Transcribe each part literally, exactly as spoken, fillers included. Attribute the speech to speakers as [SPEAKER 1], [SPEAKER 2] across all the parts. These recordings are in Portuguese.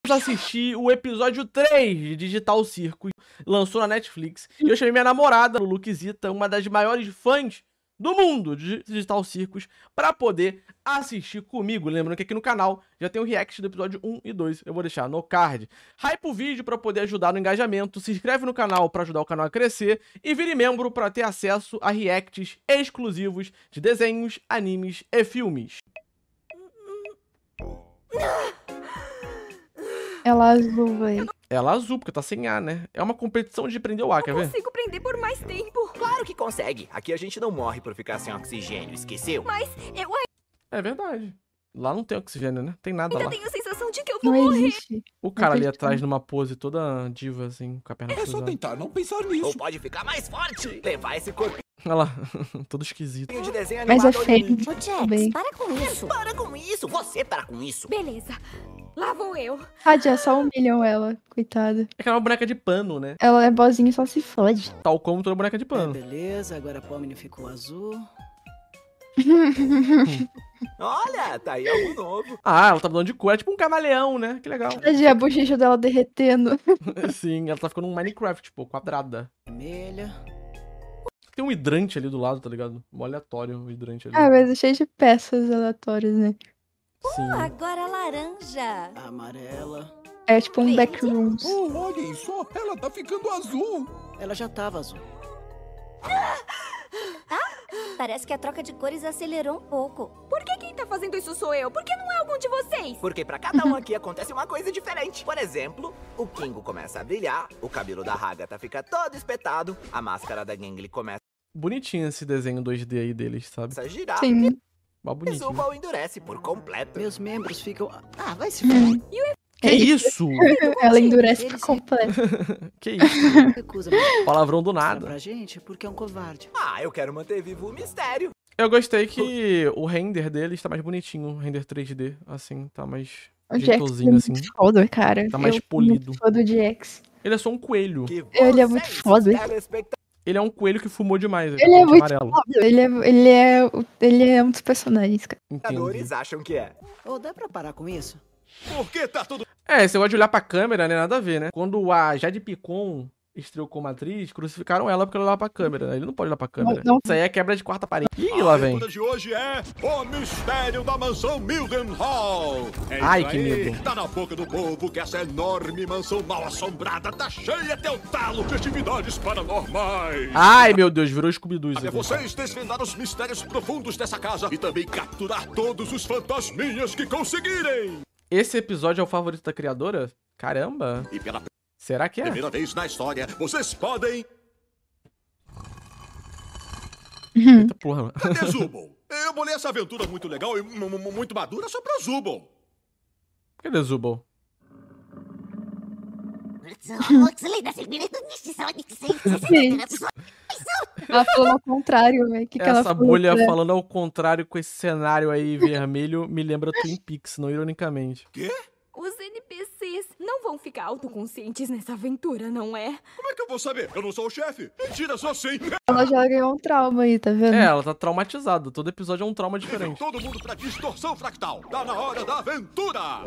[SPEAKER 1] vamos assistir o episódio três de Digital Circus. Lançou na Netflix. E eu chamei minha namorada, Luquezita, uma das maiores fãs do mundo de Digital Circus, pra poder assistir comigo. Lembrando que aqui no canal já tem o react do episódio um e dois. Eu vou deixar no card. Hype o vídeo pra poder ajudar no engajamento. Se inscreve no canal pra ajudar o canal a crescer. E vire membro pra ter acesso a reacts exclusivos de desenhos, animes e filmes.
[SPEAKER 2] Ela azul, velho.
[SPEAKER 1] Ela azul, porque tá sem ar, né? É uma competição de prender o ar, quer ver?
[SPEAKER 3] Eu consigo prender por mais tempo.
[SPEAKER 4] Claro que consegue. Aqui a gente não morre por ficar sem oxigênio, esqueceu?
[SPEAKER 3] Mas eu
[SPEAKER 1] É verdade. Lá não tem oxigênio, né? Tem nada
[SPEAKER 3] ainda
[SPEAKER 1] lá.
[SPEAKER 3] tenho a sensação de que eu vou
[SPEAKER 2] Não
[SPEAKER 3] morrer.
[SPEAKER 2] existe.
[SPEAKER 1] O cara ali
[SPEAKER 2] acredito.
[SPEAKER 1] atrás numa pose toda diva, assim, com a perna
[SPEAKER 5] É só
[SPEAKER 1] cruzada.
[SPEAKER 5] tentar não pensar
[SPEAKER 4] Ou
[SPEAKER 5] nisso.
[SPEAKER 4] pode ficar mais forte. Levar esse corpinho
[SPEAKER 1] Olha lá, todo esquisito.
[SPEAKER 4] de desenho
[SPEAKER 2] Mas é
[SPEAKER 4] animado ao
[SPEAKER 2] feio.
[SPEAKER 4] limite.
[SPEAKER 3] Ô, Jax,
[SPEAKER 2] Bem.
[SPEAKER 3] para com isso.
[SPEAKER 4] Para com isso. Você para com isso.
[SPEAKER 3] Beleza. Lá vou eu.
[SPEAKER 2] Tadinha, só humilham ela, coitada.
[SPEAKER 1] É que ela é uma boneca de pano, né?
[SPEAKER 2] Ela é boazinha e só se fode.
[SPEAKER 1] Tal como toda boneca de pano.
[SPEAKER 6] Beleza, agora a Pomni ficou azul.
[SPEAKER 4] Olha, tá aí algo novo.
[SPEAKER 1] Ah, ela tá mudando de cor. É tipo um camaleão, né? Que legal.
[SPEAKER 2] Tadinha, a bochecha dela derretendo.
[SPEAKER 1] Sim, ela tá ficando um Minecraft, tipo, quadrada.
[SPEAKER 6] Vermelha.
[SPEAKER 1] Tem um hidrante ali do lado, tá ligado? Um aleatório, um hidrante ali.
[SPEAKER 2] Ah, mas é cheio de peças aleatórias, né?
[SPEAKER 1] Sim.
[SPEAKER 3] Agora laranja.
[SPEAKER 6] Amarela.
[SPEAKER 2] É tipo um backrooms.
[SPEAKER 5] Oh, olhem só, ela tá ficando azul.
[SPEAKER 6] Ela já tava azul.
[SPEAKER 3] Parece que a troca de cores acelerou um pouco. Por que quem tá fazendo isso sou eu? Por que não é algum de vocês?
[SPEAKER 4] Porque pra cada um aqui acontece uma coisa diferente. Por exemplo, o Kingo começa a brilhar, o cabelo da Hagatha fica todo espetado, a máscara da Gengli começa
[SPEAKER 1] Bonitinho esse desenho dois D aí deles, sabe?
[SPEAKER 4] a girar.
[SPEAKER 2] Sim.
[SPEAKER 1] Mó
[SPEAKER 4] E
[SPEAKER 1] bonitinho.
[SPEAKER 4] Zubal endurece por completo.
[SPEAKER 6] Meus membros ficam... Ah, vai se ferrar.
[SPEAKER 1] Que isso?
[SPEAKER 2] Ela endurece
[SPEAKER 6] Ele
[SPEAKER 2] por
[SPEAKER 6] se-
[SPEAKER 2] completo.
[SPEAKER 1] Que isso?
[SPEAKER 6] Recusa mostrar
[SPEAKER 1] Palavrão do nada.
[SPEAKER 6] pra gente porque é um covarde.
[SPEAKER 4] Ah, eu quero manter vivo o mistério.
[SPEAKER 1] Eu gostei que o render deles tá mais bonitinho, o render três D, assim, tá mais
[SPEAKER 2] O Jax é
[SPEAKER 1] jeitosinho, assim.
[SPEAKER 2] muito foda, cara.
[SPEAKER 1] Tá mais
[SPEAKER 2] Eu sou
[SPEAKER 1] polido.
[SPEAKER 2] muito fã do Jax.
[SPEAKER 1] Ele é só um coelho.
[SPEAKER 4] Que
[SPEAKER 2] Ele é muito
[SPEAKER 4] vocês,
[SPEAKER 2] foda.
[SPEAKER 4] telespectadores,
[SPEAKER 1] Ele é um coelho que fumou demais.
[SPEAKER 2] Ele é muito
[SPEAKER 1] amarelo.
[SPEAKER 2] foda. Ele é, ele, é, o- ele é um dos personagens, cara.
[SPEAKER 1] Entendi.
[SPEAKER 4] acham que é.
[SPEAKER 6] Ô, dá pra parar com isso?
[SPEAKER 5] Porque tá tudo...
[SPEAKER 1] É, esse negócio de olhar pra câmera, né? Nada a ver, né? Quando a Jade Picon estreou como atriz, crucificaram ela porque ela olhava pra câmera, né? Ele não pode olhar pra câmera.
[SPEAKER 2] Não, não.
[SPEAKER 1] Isso aí é quebra de quarta parede. Ih,
[SPEAKER 5] A
[SPEAKER 1] lá vem.
[SPEAKER 5] aventura de hoje é o mistério da mansão Mildenhall. É isso
[SPEAKER 1] Ai, que
[SPEAKER 5] aí.
[SPEAKER 1] medo.
[SPEAKER 5] Tá na boca do povo que essa enorme mansão mal assombrada tá cheia até o talo de atividades paranormais.
[SPEAKER 1] Ai, meu Deus, virou Scooby-Doo isso
[SPEAKER 5] Cabe a
[SPEAKER 1] aqui.
[SPEAKER 5] vocês desvendar os mistérios profundos dessa casa e também capturar todos os fantasminhas que conseguirem.
[SPEAKER 1] Esse episódio é o favorito da criadora? Caramba.
[SPEAKER 5] E pela
[SPEAKER 1] Será que é?
[SPEAKER 5] primeira vez na história, vocês podem...
[SPEAKER 1] Eita porra.
[SPEAKER 5] Cadê Zubal? Eu bolei essa aventura muito legal e mu- mu- muito madura só pra Zubal.
[SPEAKER 1] Cadê Zubal?
[SPEAKER 2] Sim. Ela falou ao contrário, velho. Que que ela
[SPEAKER 1] Essa
[SPEAKER 2] falou
[SPEAKER 1] bolha
[SPEAKER 2] pra-
[SPEAKER 1] falando ao contrário com esse cenário aí vermelho me lembra Twin Peaks, não ironicamente.
[SPEAKER 3] Os N P Cs não vão ficar autoconscientes nessa aventura, não é?
[SPEAKER 5] Como é que eu vou saber? Eu não sou o chefe. Mentira, sou sim.
[SPEAKER 2] Ela já ganhou um trauma aí, tá vendo?
[SPEAKER 1] É, ela tá traumatizada. Todo episódio é um trauma diferente.
[SPEAKER 5] Todo mundo pra distorção fractal. Tá na hora da aventura.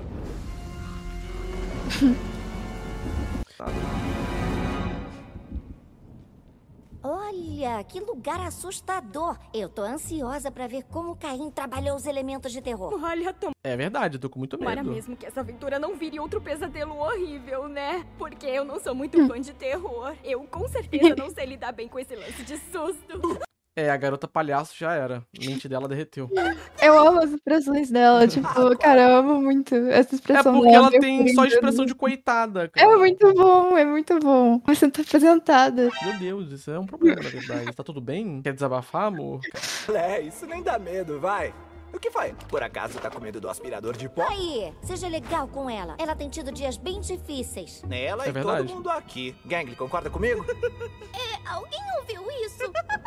[SPEAKER 7] Olha, que lugar assustador. Eu tô ansiosa pra ver como Caim trabalhou os elementos de terror.
[SPEAKER 3] Olha,
[SPEAKER 1] É verdade, eu tô com muito
[SPEAKER 3] tomara
[SPEAKER 1] medo.
[SPEAKER 3] mesmo que essa aventura não vire outro pesadelo horrível, né? Porque eu não sou muito fã de terror. Eu com certeza não sei lidar bem com esse lance de susto.
[SPEAKER 1] É, a garota palhaço já era. A mente dela derreteu.
[SPEAKER 2] Eu amo as expressões dela. Tipo, cara, eu amo muito essa
[SPEAKER 1] É
[SPEAKER 2] expressão
[SPEAKER 1] porque
[SPEAKER 2] dela.
[SPEAKER 1] ela
[SPEAKER 2] meio
[SPEAKER 1] tem só
[SPEAKER 2] coringa,
[SPEAKER 1] expressão
[SPEAKER 2] né?
[SPEAKER 1] de coitada, cara.
[SPEAKER 2] É muito bom, é muito bom. Mas você não tá apresentada.
[SPEAKER 1] Meu Deus, isso é um problema, na verdade. Tá tudo bem? Quer desabafar, amor?
[SPEAKER 4] É, isso nem dá medo, vai. O que foi? Por acaso tá com medo do aspirador de pó?
[SPEAKER 7] Aí, seja legal com ela. Ela tem tido dias bem difíceis.
[SPEAKER 4] Nela
[SPEAKER 1] É
[SPEAKER 4] e
[SPEAKER 1] verdade.
[SPEAKER 4] todo mundo aqui. Gangly, concorda comigo?
[SPEAKER 7] É, alguém ouviu isso?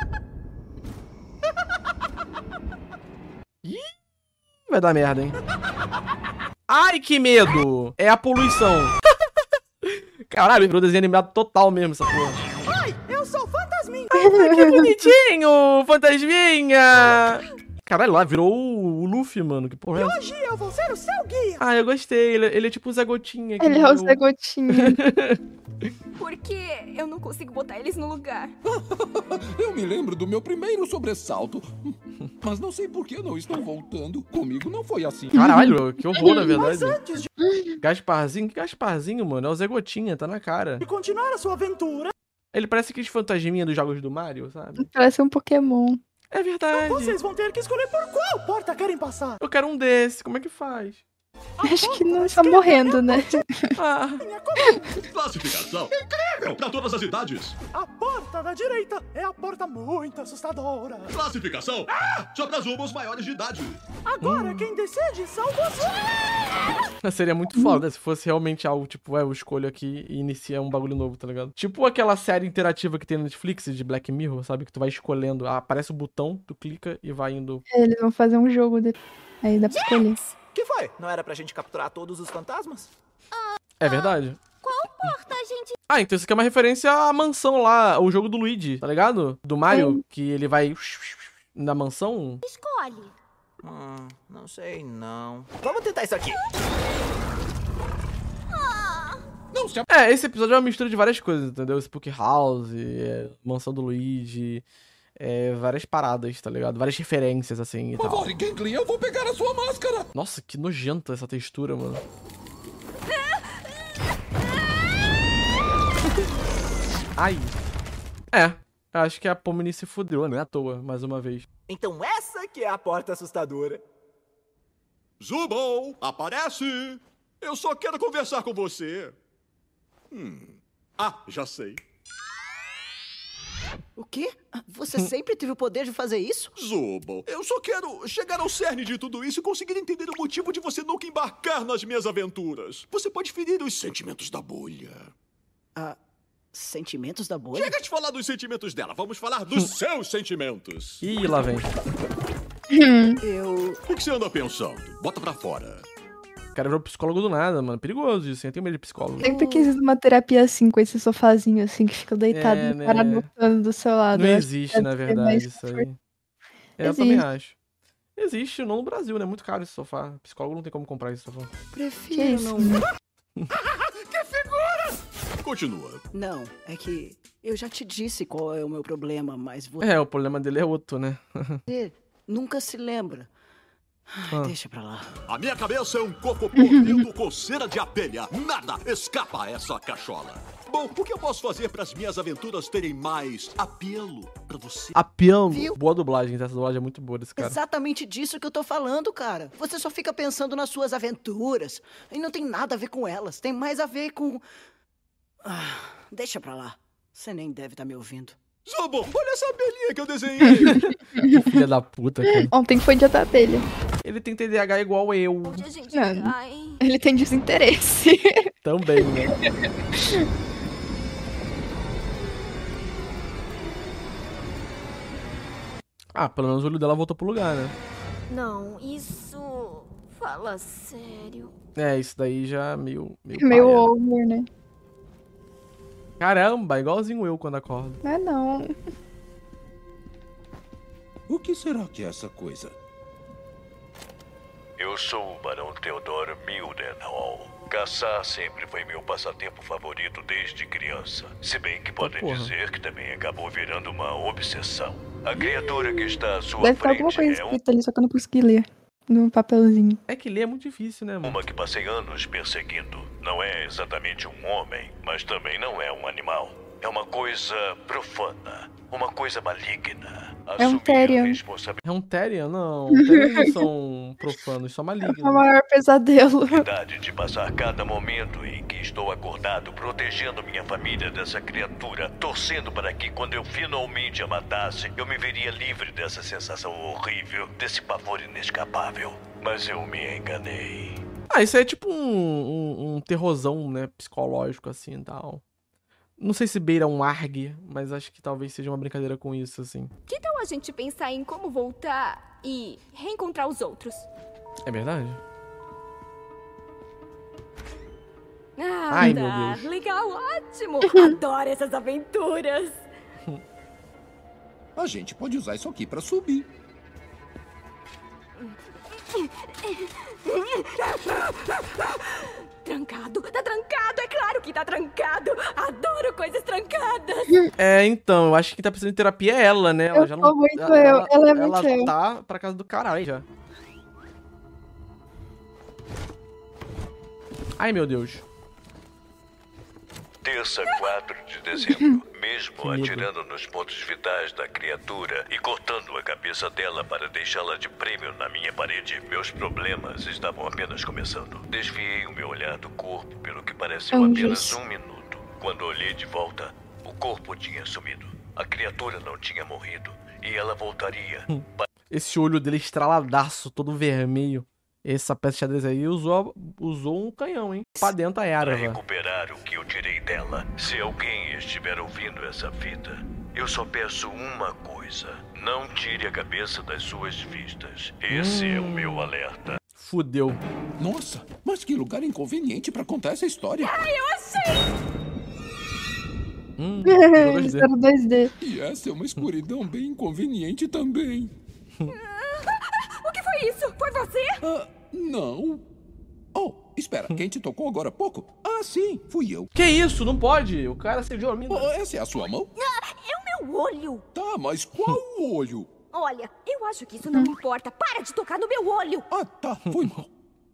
[SPEAKER 1] Ih, vai dar merda, hein? Ai, que medo! É a poluição. Caralho, virou desenho animado total mesmo, essa porra.
[SPEAKER 3] Eu sou fantasminha.
[SPEAKER 1] Que bonitinho, fantasminha! Caralho, lá virou o, o Luffy, mano. Que porra é essa?
[SPEAKER 6] Hoje eu vou ser o seu guia.
[SPEAKER 1] Ah, eu gostei. Ele, ele é tipo o Zé Gotinha.
[SPEAKER 2] Ele é o Zé Gotinha.
[SPEAKER 3] Porque eu não consigo botar eles no lugar.
[SPEAKER 8] Eu me lembro do meu primeiro sobressalto. Mas não sei por que não estão voltando. Comigo não foi assim.
[SPEAKER 1] Caralho, que horror, na
[SPEAKER 6] Mas
[SPEAKER 1] verdade.
[SPEAKER 6] antes de
[SPEAKER 1] Gasparzinho? Que Gasparzinho, mano? É o Zé Gotinha, tá na cara.
[SPEAKER 6] continuar a sua aventura,
[SPEAKER 1] Ele parece aqueles fantasminha dos jogos do Mario, sabe?
[SPEAKER 2] Parece um Pokémon.
[SPEAKER 1] É verdade.
[SPEAKER 6] vocês vão ter que escolher por qual porta querem passar.
[SPEAKER 1] Eu quero um desse. Como é que faz?
[SPEAKER 2] Acho que não está morrendo, né?
[SPEAKER 1] Ah,
[SPEAKER 5] Classificação incrível para todas as idades.
[SPEAKER 6] A porta da direita é a porta muito assustadora.
[SPEAKER 5] Classificação ah, só para zumos maiores de idade.
[SPEAKER 6] Agora quem decide são vocês.
[SPEAKER 1] seria muito foda se fosse realmente algo tipo, é, eu escolho aqui e inicia um bagulho novo, tá ligado? Tipo aquela série interativa que tem na Netflix de Black Mirror, sabe? Que tu vai escolhendo, ah, aparece o botão, tu clica e vai indo.
[SPEAKER 2] Eles vão fazer um jogo de... Aí dá pra escolher.
[SPEAKER 4] Que foi? Não era pra gente capturar todos os fantasmas?
[SPEAKER 1] É verdade?
[SPEAKER 7] Qual porta a gente...
[SPEAKER 1] Ah, então isso aqui é uma referência à mansão lá, o jogo do Luigi, tá ligado? Do Mario, que ele vai na mansão.
[SPEAKER 7] escolhe?
[SPEAKER 4] Hum, não sei não. Vamos tentar isso aqui.
[SPEAKER 8] Não se
[SPEAKER 1] É, esse episódio é uma mistura de várias coisas, entendeu? Spook House, é, mansão do Luigi, é, várias paradas, tá ligado? Várias referências, assim, e
[SPEAKER 8] Por
[SPEAKER 1] tal.
[SPEAKER 8] favor, Gangly, eu vou pegar a sua máscara.
[SPEAKER 1] Nossa, que nojenta essa textura, mano. Ai. É, acho que a Pomni se fudeu, né? À toa, mais uma vez.
[SPEAKER 4] Então essa que é a porta assustadora.
[SPEAKER 5] Zubon, aparece! Eu só quero conversar com você. Hum. Ah, já sei.
[SPEAKER 6] O quê? Você sempre teve o poder de fazer isso?
[SPEAKER 5] Zubon, eu só quero chegar ao cerne de tudo isso e conseguir entender o motivo de você nunca embarcar nas minhas aventuras. Você pode ferir os sentimentos da bolha.
[SPEAKER 6] Ah, sentimentos da bolha?
[SPEAKER 5] Chega de falar dos sentimentos dela, vamos falar dos seus sentimentos.
[SPEAKER 1] Ih, lá vem.
[SPEAKER 6] Eu...
[SPEAKER 5] O que você anda pensando? Bota pra fora.
[SPEAKER 1] O cara virou psicólogo do nada, mano. Perigoso isso, hein? Eu tenho medo de psicólogo.
[SPEAKER 2] Sempre quis uma terapia assim, com esse sofazinho assim, que fica deitado
[SPEAKER 1] É,
[SPEAKER 2] e o cara
[SPEAKER 1] né?
[SPEAKER 2] anotando do seu lado.
[SPEAKER 1] Não
[SPEAKER 2] Eu acho que
[SPEAKER 1] existe,
[SPEAKER 2] deve
[SPEAKER 1] na
[SPEAKER 2] ser
[SPEAKER 1] verdade,
[SPEAKER 2] mais
[SPEAKER 1] isso aí.
[SPEAKER 2] confortável.
[SPEAKER 1] É, eu também
[SPEAKER 2] Existe.
[SPEAKER 1] acho. Existe, não no Brasil, né? Muito caro esse sofá. Psicólogo não tem como comprar esse sofá.
[SPEAKER 2] Que
[SPEAKER 6] Prefiro
[SPEAKER 2] isso?
[SPEAKER 6] não...
[SPEAKER 5] Continua.
[SPEAKER 6] Não, é que eu já te disse qual é o meu problema, mas você
[SPEAKER 1] É, o problema dele é outro, né?
[SPEAKER 6] nunca se lembra. Ai,
[SPEAKER 1] Ah.
[SPEAKER 6] deixa pra lá.
[SPEAKER 5] A minha cabeça é um coco podendo com cera de abelha. Nada escapa a essa cachola. Bom, o que eu posso fazer para as minhas aventuras terem mais apelo pra você?
[SPEAKER 1] Apelo.
[SPEAKER 6] Viu?
[SPEAKER 1] Boa dublagem, essa dublagem é muito boa desse cara.
[SPEAKER 6] Exatamente disso que eu tô falando, cara. Você só fica pensando nas suas aventuras. E não tem nada a ver com elas. Tem mais a ver com... Ah, deixa pra lá. Você nem deve estar me ouvindo.
[SPEAKER 5] Zubon, olha essa abelhinha que eu desenhei.
[SPEAKER 1] Filha da puta, cara.
[SPEAKER 2] Ontem foi dia da abelha.
[SPEAKER 1] Ele tem T D A H igual eu.
[SPEAKER 3] Onde a gente
[SPEAKER 2] Não.
[SPEAKER 3] vai?
[SPEAKER 2] Ele tem desinteresse.
[SPEAKER 1] Também, né? Ah, pelo menos o olho dela voltou pro lugar, né?
[SPEAKER 3] Não, isso... Fala sério.
[SPEAKER 1] É, isso daí já meio... Meio,
[SPEAKER 2] Meio
[SPEAKER 1] paia.
[SPEAKER 2] over, né?
[SPEAKER 1] Caramba, igualzinho eu quando acordo.
[SPEAKER 2] Não é não.
[SPEAKER 8] O que será que é essa coisa?
[SPEAKER 9] Eu sou o Barão Theodore Mildenhall. Caçar sempre foi meu passatempo favorito desde criança. Se bem que podem
[SPEAKER 1] porra.
[SPEAKER 9] dizer que também acabou virando uma obsessão. A criatura que está à sua
[SPEAKER 2] Deve ter alguma
[SPEAKER 9] frente
[SPEAKER 2] coisa
[SPEAKER 9] é um-
[SPEAKER 2] escrita ali, só que eu não consegui ler. No papelzinho.
[SPEAKER 1] É que ler é muito difícil, né, mano?
[SPEAKER 9] uma que passei anos perseguindo. Não é exatamente um homem, mas também não é um animal. É uma coisa profana, uma coisa maligna.
[SPEAKER 2] É um
[SPEAKER 9] Assumir a
[SPEAKER 2] Therian.
[SPEAKER 9] responsabilidade
[SPEAKER 1] É um Therian? Não, Therian não são profanos, são
[SPEAKER 2] É o
[SPEAKER 1] malignos.
[SPEAKER 2] maior pesadelo.
[SPEAKER 9] de passar cada momento em que estou acordado protegendo minha família dessa criatura, torcendo para que quando eu finalmente a matasse, eu me veria livre dessa sensação horrível, desse pavor inescapável. Mas eu me enganei.
[SPEAKER 1] Ah, isso aí é tipo um, um, um terrorzão, né, psicológico, assim, e tal. Não sei se beira um arg, mas acho que talvez seja uma brincadeira com isso, assim.
[SPEAKER 3] Que tal a gente pensar em como voltar e reencontrar os outros?
[SPEAKER 1] É verdade?
[SPEAKER 3] Ah,
[SPEAKER 1] Ai,
[SPEAKER 3] tá.
[SPEAKER 1] meu Deus.
[SPEAKER 3] Legal, ótimo. Adoro essas aventuras.
[SPEAKER 8] A gente pode usar isso aqui pra subir.
[SPEAKER 3] Trancado, tá trancado, é claro que tá trancado. Adoro coisas trancadas.
[SPEAKER 1] É, então, eu acho que quem tá precisando de terapia é ela, né? Ela
[SPEAKER 2] Eu
[SPEAKER 1] já
[SPEAKER 2] sou
[SPEAKER 1] não.
[SPEAKER 2] muito
[SPEAKER 1] ela,
[SPEAKER 2] eu, ela é
[SPEAKER 1] ela
[SPEAKER 2] muito eu.
[SPEAKER 1] tá pra casa do caralho já. Ai, meu Deus.
[SPEAKER 9] Terça, quatro de dezembro. Mesmo
[SPEAKER 1] Que medo.
[SPEAKER 9] atirando nos pontos vitais da criatura e cortando a cabeça dela para deixá-la de prêmio na minha parede, meus problemas estavam apenas começando. Desviei o meu olhar do corpo pelo que pareceu
[SPEAKER 2] Anjos.
[SPEAKER 9] apenas um minuto. Quando olhei de volta, o corpo tinha sumido. A criatura não tinha morrido e ela voltaria.
[SPEAKER 1] Esse olho dele estraladaço, todo vermelho. Essa peça de xadrez aí usou, usou um canhão, hein? Pra dentro da
[SPEAKER 9] Para
[SPEAKER 1] erva.
[SPEAKER 9] recuperar o que eu tirei dela. Se alguém estiver ouvindo essa fita, eu só peço uma coisa. Não tire a cabeça das suas vistas. Esse é o meu alerta.
[SPEAKER 1] Fudeu.
[SPEAKER 8] Nossa, mas que lugar inconveniente pra contar essa história.
[SPEAKER 3] Ai, eu achei!
[SPEAKER 1] Hum, virou dois
[SPEAKER 2] Eles
[SPEAKER 1] D.
[SPEAKER 2] eram dois D.
[SPEAKER 8] E essa é uma escuridão bem inconveniente também.
[SPEAKER 3] O que foi isso? Foi você?
[SPEAKER 8] Ah, não. Oh, espera, quem te tocou agora há pouco? Ah, sim, fui eu.
[SPEAKER 1] Que isso? Não pode. O cara acendeu a mina.
[SPEAKER 8] Oh, essa é a sua mão?
[SPEAKER 3] É o meu olho.
[SPEAKER 8] Tá, mas qual olho?
[SPEAKER 3] Olha, eu acho que isso não me importa. Para de tocar no meu olho.
[SPEAKER 8] Ah, tá, foi mal.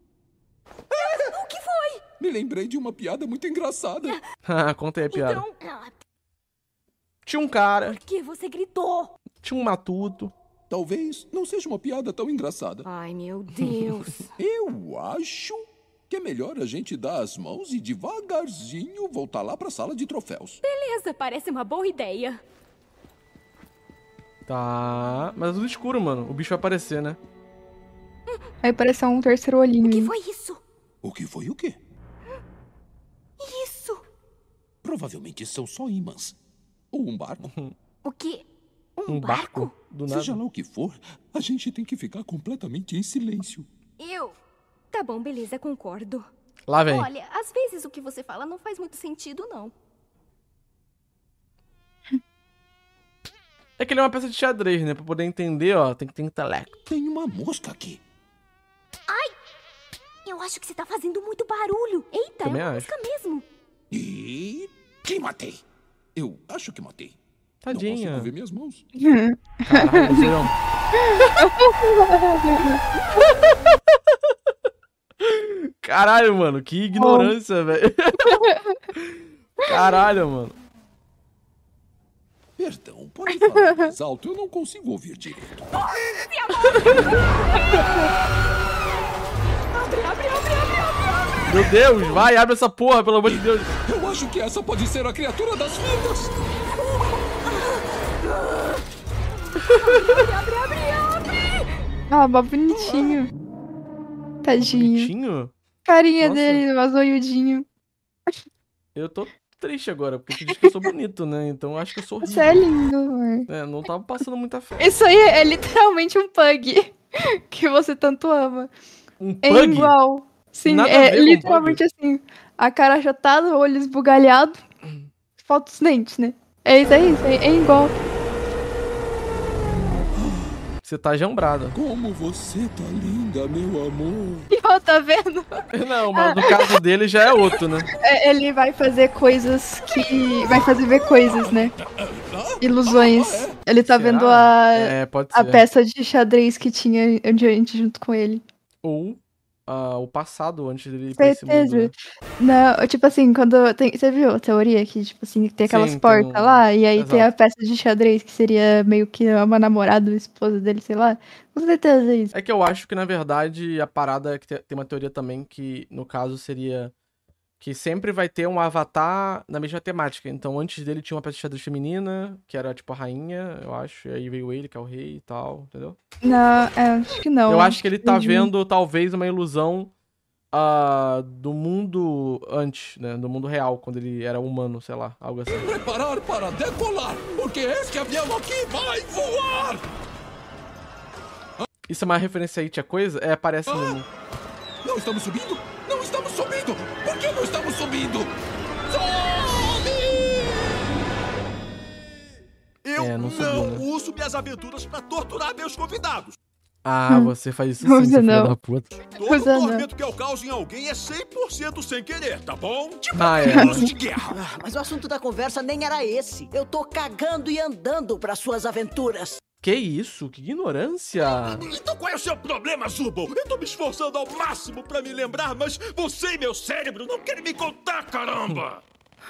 [SPEAKER 3] O que foi?
[SPEAKER 8] Me lembrei de uma piada muito engraçada.
[SPEAKER 1] Ah, conta aí a piada.
[SPEAKER 3] Então, ah,
[SPEAKER 1] Tinha um cara,
[SPEAKER 3] por que você gritou?
[SPEAKER 1] tinha um matuto.
[SPEAKER 8] Talvez não seja uma piada tão engraçada.
[SPEAKER 3] Ai, meu Deus.
[SPEAKER 8] Eu acho que é melhor a gente dar as mãos e devagarzinho voltar lá pra sala de troféus.
[SPEAKER 3] Beleza, parece uma boa ideia.
[SPEAKER 1] Tá. Mas é tudo escuro, mano. O bicho vai aparecer, né?
[SPEAKER 2] Aí apareceu um terceiro olhinho.
[SPEAKER 3] O que foi isso?
[SPEAKER 8] O que foi o quê?
[SPEAKER 3] Isso.
[SPEAKER 8] Provavelmente são só ímãs. Ou um barco.
[SPEAKER 3] O que? Um,
[SPEAKER 1] Um barco? Do nada.
[SPEAKER 8] Seja lá o que for, a gente tem que ficar completamente em silêncio.
[SPEAKER 3] Eu? Tá bom, beleza, concordo.
[SPEAKER 1] Lá vem.
[SPEAKER 3] Olha, às vezes o que você fala não faz muito sentido, não.
[SPEAKER 1] É que ele é uma peça de xadrez, né? Pra poder entender, ó, tem que ter intelecto.
[SPEAKER 8] Tem uma mosca aqui.
[SPEAKER 3] Eu acho que você tá fazendo muito barulho. Eita,
[SPEAKER 1] Também
[SPEAKER 3] é uma
[SPEAKER 1] acho.
[SPEAKER 3] mosca mesmo.
[SPEAKER 8] E... que matei? Eu acho que matei. Não
[SPEAKER 1] Tadinha.
[SPEAKER 8] consigo ver minhas mãos.
[SPEAKER 1] Caralho, Zirão. Caralho, mano, que ignorância, velho. Caralho, mano.
[SPEAKER 8] Perdão, pode falar mais alto, eu não consigo ouvir direito.
[SPEAKER 3] Abre, abre, abre, abre, abre, abre.
[SPEAKER 1] Meu Deus, vai, abre essa porra, pelo amor de Deus.
[SPEAKER 8] Eu acho que essa pode ser a criatura das vidas.
[SPEAKER 3] Abre, abre, abre.
[SPEAKER 2] Ah, mó bonitinho. Tadinho.
[SPEAKER 1] Bonitinho?
[SPEAKER 2] Carinha
[SPEAKER 1] Nossa.
[SPEAKER 2] dele, vazouidinho.
[SPEAKER 1] Eu tô triste agora, porque tu diz que eu sou bonito, né? Então eu acho que eu sou
[SPEAKER 2] Você é
[SPEAKER 1] horrível.
[SPEAKER 2] lindo, amor.
[SPEAKER 1] É, não tava passando muita fé.
[SPEAKER 2] Isso aí é literalmente um pug que você tanto ama.
[SPEAKER 1] Um
[SPEAKER 2] É
[SPEAKER 1] pug?
[SPEAKER 2] igual. Sim,
[SPEAKER 1] Nada a
[SPEAKER 2] é
[SPEAKER 1] ver com
[SPEAKER 2] literalmente assim. A cara achatada, olho esbugalhado. Falta os dentes, né? É isso aí, isso aí. É igual.
[SPEAKER 1] Você tá jambrada.
[SPEAKER 8] Como você tá linda, meu amor.
[SPEAKER 2] E ó, tá vendo?
[SPEAKER 1] Não, mas no caso dele já é outro, né?
[SPEAKER 2] É, ele vai fazer coisas que. Vai fazer ver coisas, né? Ilusões. Ele tá
[SPEAKER 1] Será?
[SPEAKER 2] vendo a,
[SPEAKER 1] É, pode
[SPEAKER 2] a
[SPEAKER 1] ser.
[SPEAKER 2] peça de xadrez que tinha adiante junto com ele.
[SPEAKER 1] Ou ah, o passado antes dele ir pra esse mundo.
[SPEAKER 2] Certeza.
[SPEAKER 1] Né?
[SPEAKER 2] Não, tipo assim, quando. Tem, você viu a teoria que, tipo assim, tem aquelas
[SPEAKER 1] Sim, tem
[SPEAKER 2] portas
[SPEAKER 1] um-
[SPEAKER 2] lá, e aí tem a
[SPEAKER 1] Exato.
[SPEAKER 2] peça de xadrez que seria meio que uma namorada ou esposa dele, sei lá. Com certeza é isso.
[SPEAKER 1] É que eu acho que, na verdade, a parada é que te- tem uma teoria também que, no caso, seria que sempre vai ter um avatar na mesma temática. Então, antes dele tinha uma peça de xadrez feminina, que era tipo a rainha, eu acho. E aí veio ele, que é o rei e tal, entendeu?
[SPEAKER 2] Não, é, acho que não.
[SPEAKER 1] eu acho que ele tá
[SPEAKER 2] entendi.
[SPEAKER 1] vendo, talvez, uma ilusão ah, do mundo antes, né? Do mundo real, quando ele era humano, sei lá, algo assim.
[SPEAKER 8] Preparar para decolar, porque este avião aqui vai voar.
[SPEAKER 1] Isso é uma referência a It, a coisa? É, parece
[SPEAKER 8] Ah!
[SPEAKER 1] mesmo.
[SPEAKER 8] Não estamos subindo? Não estamos subindo! Por que não estamos subindo? Sobe!
[SPEAKER 5] Eu
[SPEAKER 1] É, não
[SPEAKER 5] não,
[SPEAKER 1] subiu, né?
[SPEAKER 5] uso minhas aventuras pra torturar meus convidados.
[SPEAKER 1] Ah,
[SPEAKER 2] Hum.
[SPEAKER 1] você faz isso sim,
[SPEAKER 2] Usa
[SPEAKER 1] seu filho
[SPEAKER 2] não.
[SPEAKER 1] da puta.
[SPEAKER 5] Todo
[SPEAKER 2] Usa não.
[SPEAKER 5] tormento que eu causo em alguém é cem por cento sem querer, tá bom? Tipo
[SPEAKER 1] Ah, é.
[SPEAKER 5] caso de guerra.
[SPEAKER 6] Ah, mas o assunto da conversa nem era esse. Eu tô cagando e andando para suas aventuras.
[SPEAKER 1] Que isso? Que ignorância.
[SPEAKER 5] Então qual é o seu problema, Zubul? Eu tô me esforçando ao máximo pra me lembrar, mas você e meu cérebro não querem me contar, caramba!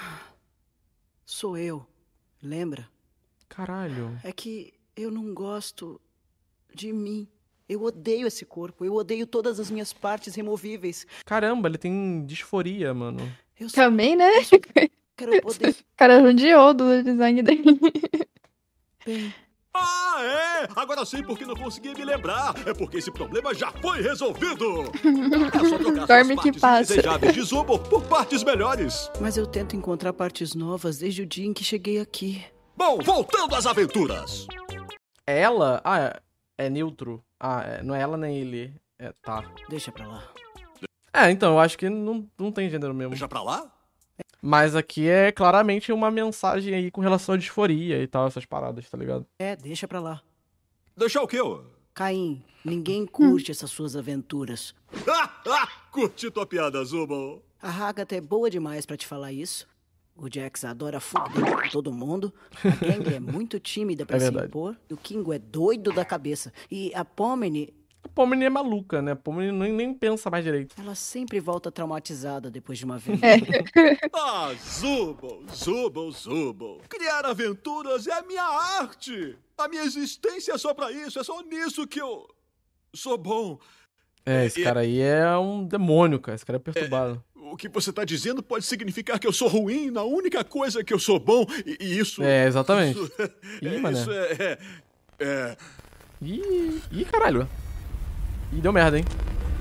[SPEAKER 6] Sou eu. Lembra?
[SPEAKER 1] Caralho.
[SPEAKER 6] É que eu não gosto de mim. Eu odeio esse corpo. Eu odeio todas as minhas partes removíveis.
[SPEAKER 1] Caramba, ele tem disforia, mano.
[SPEAKER 6] Eu só
[SPEAKER 2] Também, né?
[SPEAKER 6] quero poder
[SPEAKER 2] O cara judiou do design dele.
[SPEAKER 6] bem.
[SPEAKER 5] Ah, é! Agora sei por que não consegui me lembrar. É porque esse problema já foi resolvido. É só trocar
[SPEAKER 2] Dorme
[SPEAKER 5] suas
[SPEAKER 2] que
[SPEAKER 5] partes
[SPEAKER 2] passa.
[SPEAKER 5] indesejáveis de Zubul por partes melhores.
[SPEAKER 6] Mas eu tento encontrar partes novas desde o dia em que cheguei aqui.
[SPEAKER 5] Bom, voltando às aventuras.
[SPEAKER 1] Ela? Ah, é, é neutro. Ah, é, não é ela nem ele. É, tá.
[SPEAKER 6] Deixa pra lá.
[SPEAKER 1] É, então, eu acho que não, não tem gênero mesmo.
[SPEAKER 5] Deixa pra lá?
[SPEAKER 1] Mas aqui é claramente uma mensagem aí com relação à disforia e tal, essas paradas, tá ligado?
[SPEAKER 6] É, deixa pra lá.
[SPEAKER 5] Deixar o quê? ô?
[SPEAKER 6] Caim, ninguém curte essas suas aventuras.
[SPEAKER 5] Ah, ah, curti tua piada, Zubul.
[SPEAKER 6] A Agatha é boa demais pra te falar isso. O Jax adora fuder com todo mundo. A Gang é muito tímida pra
[SPEAKER 1] É
[SPEAKER 6] se
[SPEAKER 1] verdade.
[SPEAKER 6] impor. O Kingo é doido da cabeça. E a Pomini,
[SPEAKER 1] A Pomini é maluca, né? A Pomini nem, nem pensa mais direito.
[SPEAKER 6] ela sempre volta traumatizada depois de uma vez.
[SPEAKER 5] Ah, Zubul, Zubul, Zubul. Criar aventuras é a minha arte. A minha existência é só pra isso. É só nisso que eu sou bom.
[SPEAKER 1] É, esse cara aí é um demônio, cara. Esse cara é perturbado.
[SPEAKER 5] O que você tá dizendo pode significar que eu sou ruim na única coisa que eu sou bom. E, e isso...
[SPEAKER 1] É, exatamente.
[SPEAKER 5] Isso,
[SPEAKER 1] Ih,
[SPEAKER 5] é,
[SPEAKER 1] mané.
[SPEAKER 5] isso é, é, é...
[SPEAKER 1] Ih, ih, caralho. Ih, deu merda, hein?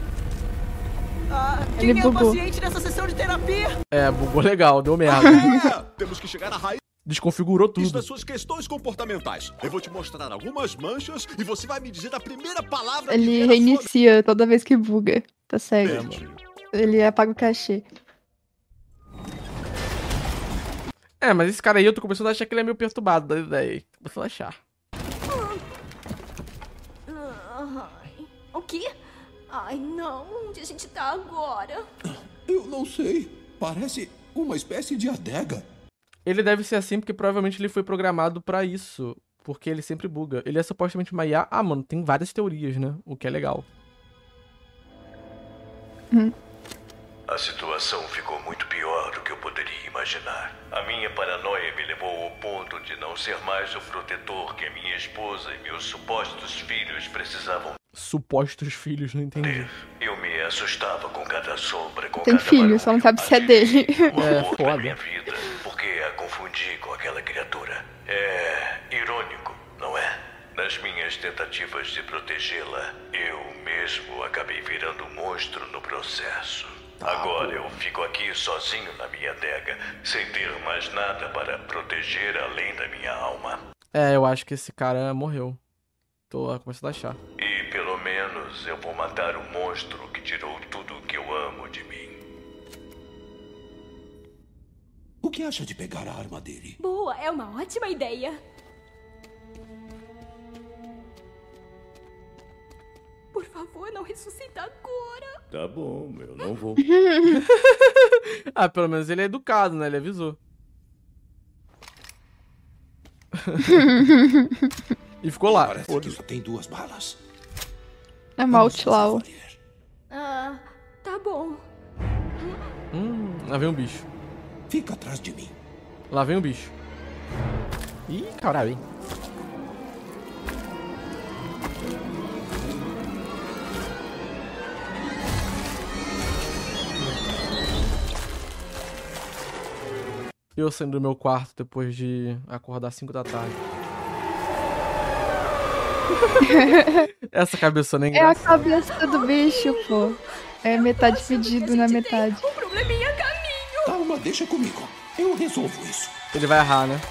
[SPEAKER 6] Ah,
[SPEAKER 2] Ele
[SPEAKER 6] quem é o
[SPEAKER 2] bugou.
[SPEAKER 6] paciente nessa sessão de terapia?
[SPEAKER 1] É, bugou legal, deu merda.
[SPEAKER 5] É, temos que chegar à raiz
[SPEAKER 1] Desconfigurou tudo.
[SPEAKER 5] das suas questões comportamentais. Eu vou te mostrar algumas manchas e você vai me dizer a primeira palavra que
[SPEAKER 2] Ele
[SPEAKER 5] vier à sua
[SPEAKER 2] reinicia toda vez que buga. Tá certo.
[SPEAKER 5] mente.
[SPEAKER 2] Ele apaga o cachê.
[SPEAKER 1] É, mas esse cara aí eu tô começando a achar que ele é meio perturbado da ideia. Tô começando a achar.
[SPEAKER 3] Ai, o quê? Ai, não. Onde a gente tá agora?
[SPEAKER 8] Eu não sei. Parece uma espécie de adega.
[SPEAKER 1] Ele deve ser assim porque provavelmente ele foi programado pra isso. Porque ele sempre buga. Ele é supostamente uma I A. Ah, mano, tem várias teorias, né? O que é legal.
[SPEAKER 9] A situação ficou muito pior do que eu poderia imaginar. A minha paranoia me levou ao ponto de não ser mais o protetor que a minha esposa e meus supostos filhos precisavam
[SPEAKER 1] Supostos filhos, não entendi.
[SPEAKER 9] ter. Eu me assustava com cada sombra, com
[SPEAKER 2] Tem
[SPEAKER 9] cada
[SPEAKER 2] filho,
[SPEAKER 9] barulho.
[SPEAKER 2] só não sabe se é
[SPEAKER 9] Ativei
[SPEAKER 2] dele.
[SPEAKER 9] um
[SPEAKER 1] É,
[SPEAKER 9] amor
[SPEAKER 1] foda.
[SPEAKER 9] na minha vida, porque a confundi com aquela criatura. É irônico, não é? Nas minhas tentativas de protegê-la, eu mesmo acabei virando um monstro no processo. Agora eu fico aqui sozinho na minha adega, sem ter mais nada para proteger além da minha alma.
[SPEAKER 1] É, eu acho que esse cara morreu. Tô começando a achar.
[SPEAKER 9] E pelo menos eu vou matar o monstro que tirou tudo que eu amo de mim.
[SPEAKER 8] O que acha de pegar a arma dele?
[SPEAKER 3] Boa, é uma ótima ideia. Por favor, não ressuscita agora.
[SPEAKER 9] Tá bom, eu não vou.
[SPEAKER 1] Ah, pelo menos ele é educado, né? Ele avisou. E ficou lá.
[SPEAKER 8] Parece que
[SPEAKER 1] Foda-se.
[SPEAKER 8] só tem duas balas.
[SPEAKER 2] É uma outlaw.
[SPEAKER 3] Ah, tá bom.
[SPEAKER 1] Hum, lá vem um bicho.
[SPEAKER 8] Fica atrás de mim.
[SPEAKER 1] Lá vem um bicho. Ih, caralho, hein? Eu saindo do meu quarto depois de acordar às cinco da tarde. Essa cabeçona é
[SPEAKER 2] É a
[SPEAKER 1] engraçada.
[SPEAKER 2] cabeça do bicho, pô. É metade fedido na metade.
[SPEAKER 3] Um probleminha a caminho.
[SPEAKER 8] Calma, deixa comigo. Eu resolvo isso.
[SPEAKER 1] Ele vai errar, né?